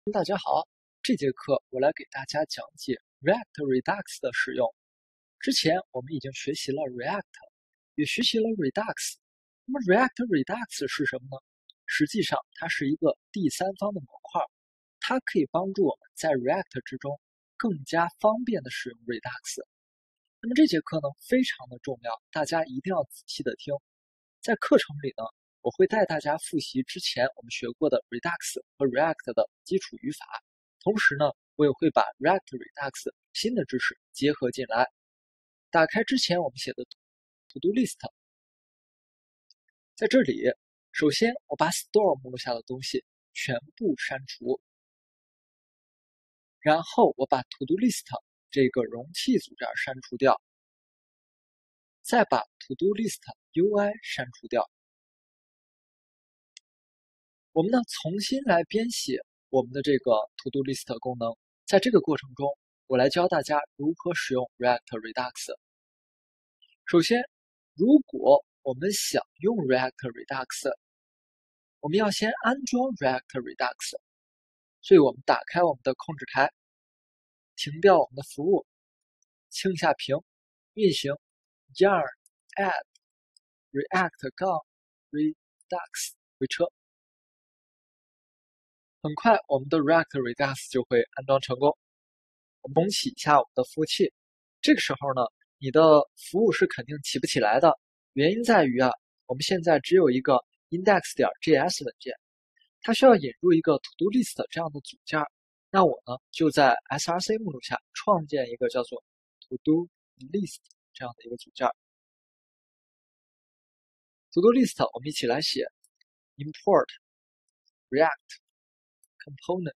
大家好，这节课我来给大家讲解 React Redux 的使用。之前我们已经学习了 React，也学习了 Redux。那么 React Redux 是什么呢？实际上它是一个第三方的模块，它可以帮助我们在 React 之中更加方便的使用 Redux。那么这节课呢非常的重要，大家一定要仔细的听。在课程里呢，我会带大家复习之前我们学过的 Redux 和 React 的基础语法，同时呢，我也会把 React Redux 新的知识结合进来。打开之前我们写的 To Do List， 在这里，首先我把 Store 目录下的东西全部删除，然后我把 To Do List 这个容器组件删除掉，再把 To Do List UI 删除掉。我们呢重新来编写我们的这个 To Do List 功能。在这个过程中，我来教大家如何使用 React Redux。首先，如果我们想用 React Redux， 我们要先安装 React Redux。所以我们打开我们的控制台，停掉我们的服务，清一下屏，运行 yarn add react-redux 回车。很快，我们的 React Redux 就会安装成功。我们重启一下我们的服务器，这个时候呢，你的服务是肯定起不起来的。原因在于我们现在只有一个 index.js 文件，它需要引入一个 To Do List 这样的组件。那我呢，就在 src 目录下创建一个叫做 To Do List 这样的一个组件。To Do List 我们一起来写 import React component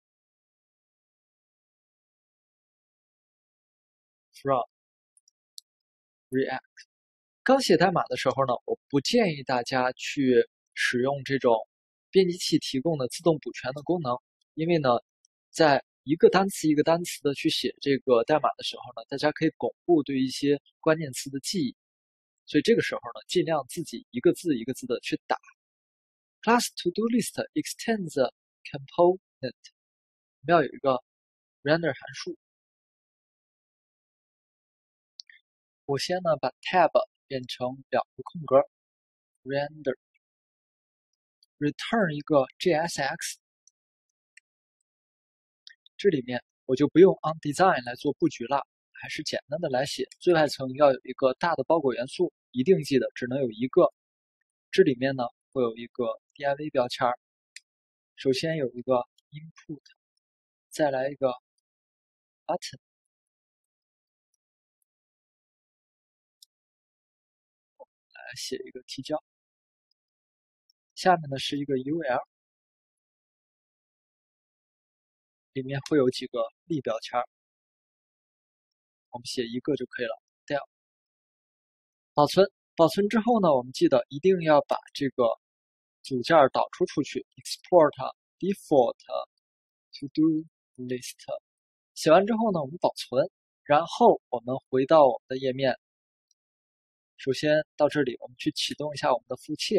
from React。刚写代码的时候呢，我不建议大家去使用这种编辑器提供的自动补全的功能，因为呢，在一个单词一个单词的去写这个代码的时候呢，大家可以巩固对一些关键词的记忆，所以这个时候呢，尽量自己一个字一个字的去打。Class To Do List extends the component， 我们要有一个 render 函数。我先呢把 tab 变成2个空格 ，render return 一个 JSX， 这里面我就不用 onDesign 来做布局了，还是简单的来写。最外层要有一个大的包裹元素，一定记得只能有一个。这里面呢会有一个 div 标签，首先有一个 input， 再来一个 button， 来写一个提交。下面呢是一个 UL， 里面会有几个例标签，我们写一个就可以了。del 保存，保存之后呢，我们记得一定要把这个组件导出去 ，export default to do list。写完之后呢，我们保存，然后我们回到我们的页面。首先到这里，我们去启动一下我们的服务器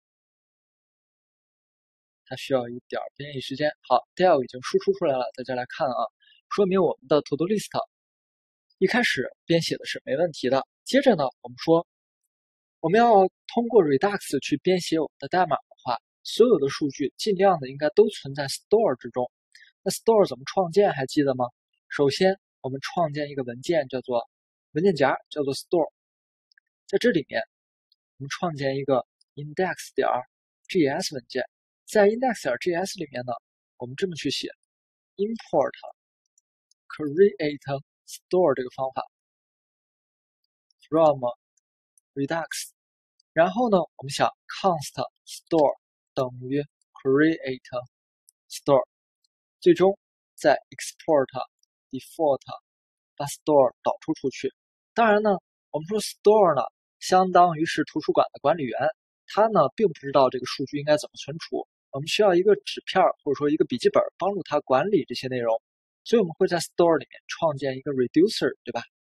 它需要一点编译时间。好 ，del 已经输出出来了，大家来看说明我们的 To Do List 一开始编写的是没问题的。接着呢，我们说我们要通过 Redux 去编写我们的代码的话，所有的数据尽量的应该都存在 Store 之中。那 Store 怎么创建还记得吗？首先我们创建一个文件，叫做文件夹，叫做 Store。在这里面，我们创建一个 index.js 文件。在 index.js 里面呢，我们这么去写 import create store 这个方法 from Redux， 然后呢，我们想 const store 等于 create store， 最终再 export default 把 store 导出去。当然呢，我们说 store 呢，相当于是图书馆的管理员，他呢并不知道这个数据应该怎么存储，我们需要一个纸片或者说一个笔记本帮助他管理这些内容，所以我们会在 store 里面创建一个 reducer， 对吧？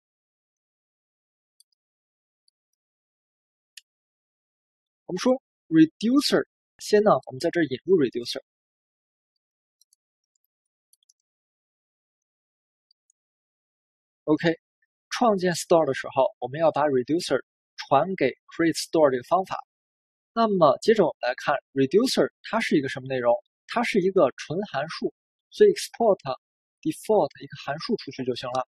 我们说 reducer， 先呢，我们在这儿引入 reducer， OK， 创建 store 的时候，我们要把 reducer 传给 create store 这个方法。那么接着我们来看 reducer 它是一个什么内容？它是一个纯函数，所以 export default 一个函数出去就行了。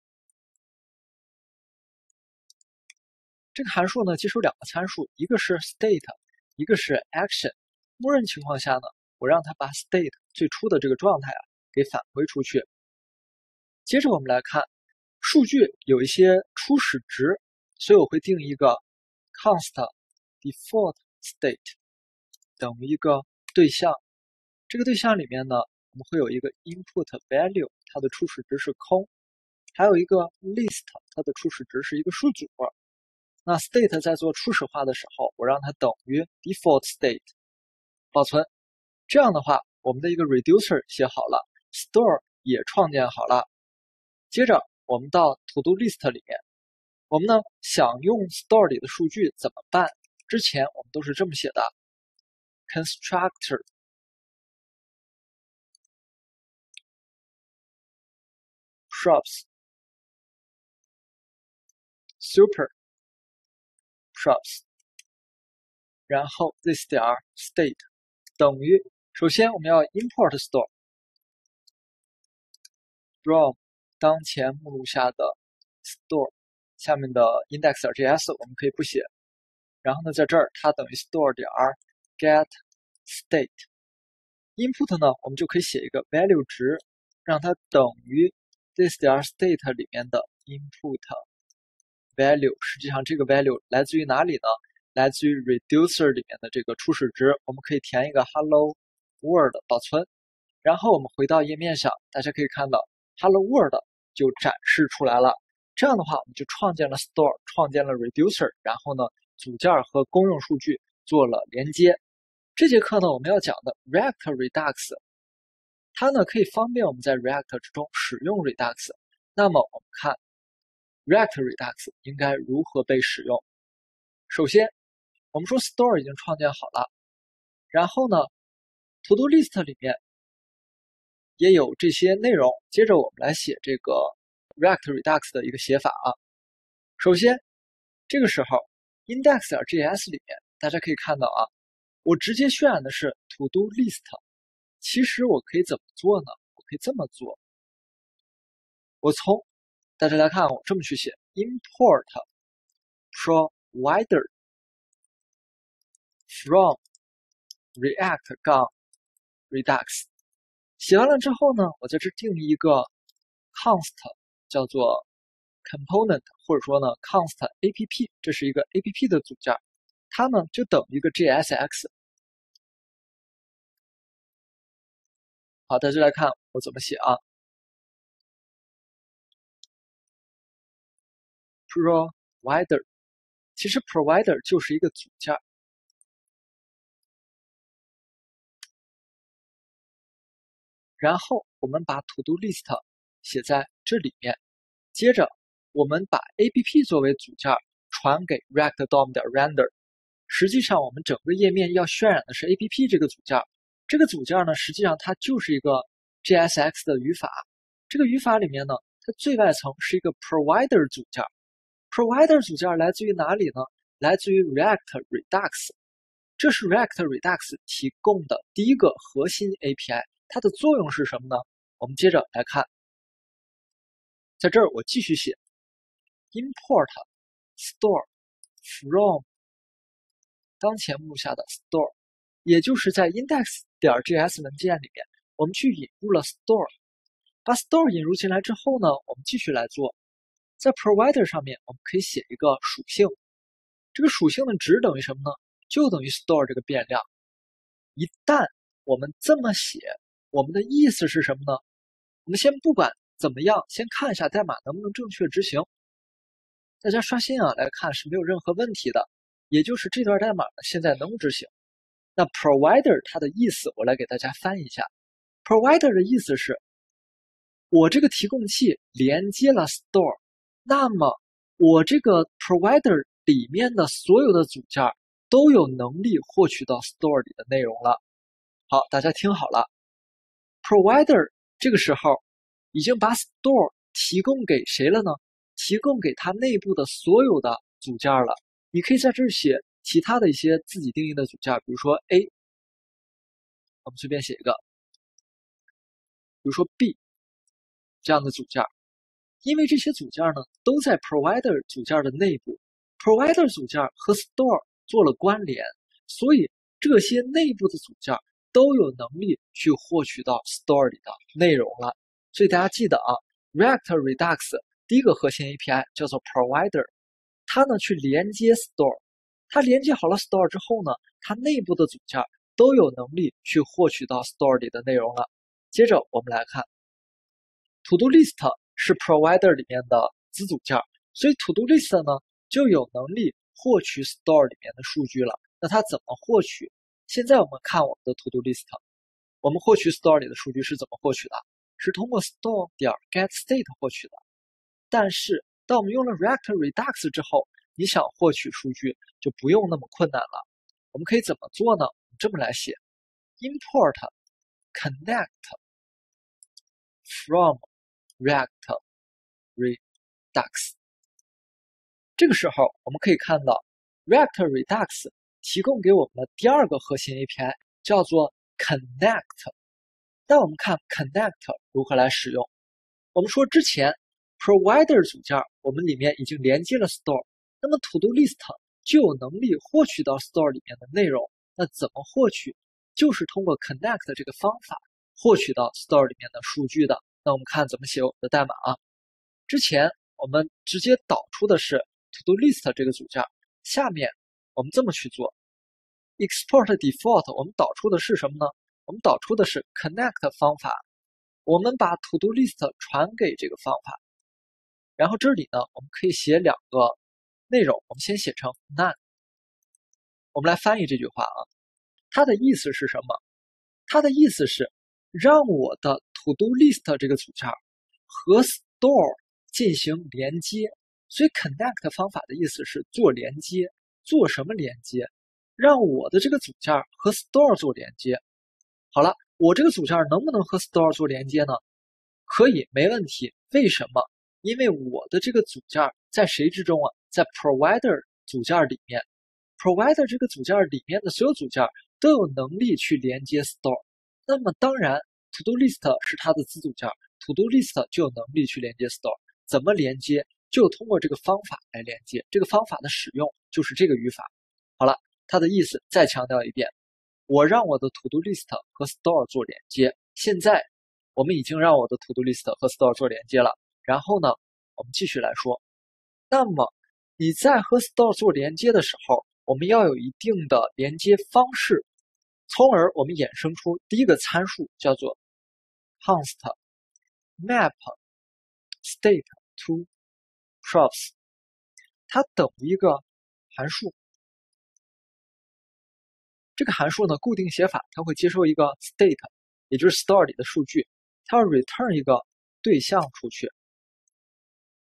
这个函数呢，接收两个参数，一个是 state， 一个是 action。默认情况下呢，我让它把 state 最初的这个状态给返回出去。接着我们来看，数据有一些初始值，所以我会定一个 const default state 等于一个对象。这个对象里面呢，我们会有一个 input value， 它的初始值是空，还有一个 list， 它的初始值是一个数组。那 state 在做初始化的时候，我让它等于 default state， 保存。这样的话，我们的一个 reducer 写好了 ，store 也创建好了。接着我们到 to do list 里面，我们呢想用 store 里的数据怎么办？之前我们都是这么写的 constructor shops super shops， 然后 this 点 state 等于，首先我们要 import store from 当前目录下的 store 下面的 index.js 我们可以不写，然后呢在这儿它等于 store 点 get state input 呢我们就可以写一个 value 值，让它等于 this 点 state 里面的 input value。实际上这个 value 来自于哪里呢？来自于 reducer 里面的这个初始值，我们可以填一个 hello world 保存，然后我们回到页面上，大家可以看到 hello world 就展示出来了。这样的话，我们就创建了 store， 创建了 reducer， 然后呢，组件和公用数据做了连接。这节课呢，我们要讲的 React Redux， 它呢可以方便我们在 React 之中使用 Redux。那么我们看 React Redux 应该如何被使用？首先，我们说 store 已经创建好了，然后呢 ，to do list 里面也有这些内容。接着我们来写这个 React Redux 的一个写法啊。首先，这个时候 index.js 里面大家可以看到啊，我直接渲染的是 to do list。其实我可以怎么做呢？我可以这么做，大家来看，我这么去写 import provider from React Redux。写完了之后呢，我在这定义一个 const 叫做 component， 或者说呢 const app， 这是一个 app 的组件，它呢就等于一个 JSX。好，大家来看我怎么写啊 ，provider， 其实 provider 就是一个组件。然后我们把 to do list 写在这里面，接着我们把 app 作为组件传给 React DOM 点 render。实际上我们整个页面要渲染的是 app 这个组件，这个组件呢，实际上它就是一个 JSX 的语法。这个语法里面呢，它最外层是一个 provider 组件。provider 组件来自于哪里呢？来自于 React Redux。这是 React Redux 提供的第一个核心 API。它的作用是什么呢？我们接着来看，在这儿我继续写 import store from 当前目录下的 store， 也就是在 index.js 文件里面，我们去引入了 store。把 store 引入进来之后呢，我们继续来做，在 provider 上面我们可以写一个属性，这个属性的值等于什么呢？就等于 store 这个变量。一旦我们这么写，我们的意思是什么呢？我们先不管怎么样，先看一下代码能不能正确执行。大家刷新来看是没有任何问题的，也就是这段代码呢现在能执行。那 provider 它的意思我来给大家翻译一下。provider 的意思是，我这个提供器连接了 store， 那么我这个 provider 里面的所有的组件都有能力获取到 store 里的内容了。好，大家听好了。provider 这个时候已经把 store 提供给谁了呢？提供给它内部的所有的组件了。你可以在这儿写其他的一些自己定义的组件，比如说 A， 我们随便写一个，比如说 B 这样的组件。因为这些组件呢都在 provider 组件的内部 ，provider 组件和 store 做了关联，所以这些内部的组件都有能力去获取到 store 里的内容了。所以大家记得啊 ，React Redux 第一个核心 API 叫做 provider， 它呢去连接 store， 它连接好了 store 之后呢，它内部的组件都有能力去获取到 store 里的内容了。接着我们来看 To Do List。是 provider 里面的子组件，所以 to do list 呢就有能力获取 store 里面的数据了。那它怎么获取？现在我们看我们的 to do list， 我们获取 store 里的数据是怎么获取的？是通过 store 点 get state 获取的。但是当我们用了 React Redux 之后，你想获取数据就不用那么困难了。我们可以怎么做呢？这么来写 import connect from React Redux。 这个时候我们可以看到 React Redux 提供给我们的第二个核心 API 叫做 Connect。 那我们看 Connect 如何来使用。我们说之前 Provider 组件我们里面已经连接了 Store， 那么 To Do List 就有能力获取到 Store 里面的内容。那怎么获取？就是通过 Connect 这个方法获取到 Store 里面的数据的。那我们看怎么写我们的代码啊？之前我们直接导出的是 To Do List 这个组件，下面我们这么去做 Export Default， 我们导出的是什么呢？我们导出的是 Connect 方法，我们把 To Do List 传给这个方法，然后这里呢我们可以写两个内容，我们先写成 None。 我们来翻译这句话啊，它的意思是什么？它的意思是让我的 To Do List 这个组件和 Store 进行连接，所以 Connect 方法的意思是做连接。做什么连接？让我的这个组件和 Store 做连接。好了，我这个组件能不能和 Store 做连接呢？可以，没问题。为什么？因为我的这个组件在谁之中啊？在 Provider 组件里面。Provider 这个组件里面的所有组件都有能力去连接 Store。那么当然 To Do List 是它的子组件， To Do List 就有能力去连接 Store。 怎么连接？就通过这个方法来连接。这个方法的使用就是这个语法。好了，它的意思再强调一遍，我让我的 To Do List 和 Store 做连接。现在我们已经让我的 To Do List 和 Store 做连接了。然后呢，我们继续来说，那么你在和 Store 做连接的时候，我们要有一定的连接方式，从而我们衍生出第一个参数叫做 const map state to props， 它等于一个函数。这个函数呢，固定写法它会接收一个 state， 也就是 store 里的数据，它要 return 一个对象出去。